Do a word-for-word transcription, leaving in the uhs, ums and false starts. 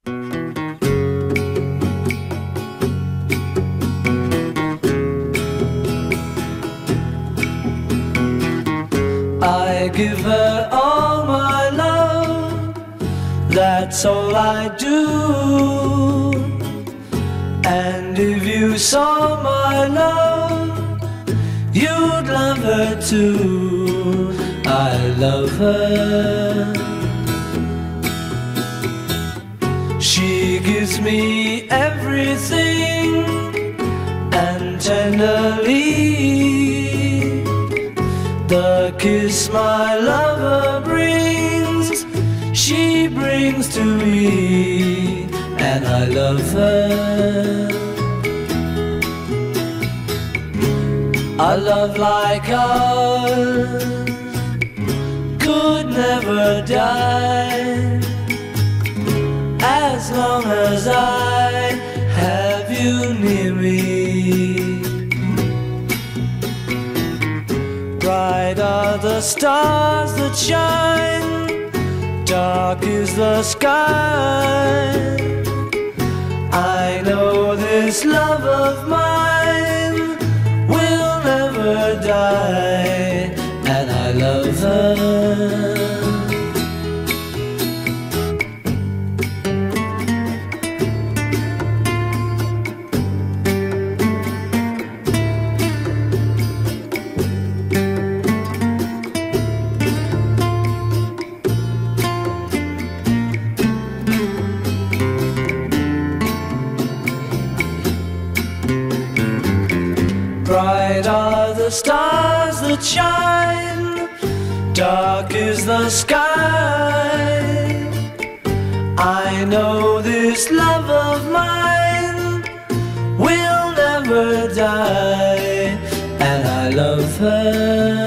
I give her all my love, that's all I do. And if you saw my love, you'd love her too. I love her. She gives me everything, and tenderly the kiss my lover brings, she brings to me, and I love her. A love like ours could never die, as long as I have you near me. Bright are the stars that shine, dark is the sky. I know this love of mine will never die, and I love her. Bright are the stars that shine, dark is the sky. I know this love of mine will never die, and I love her.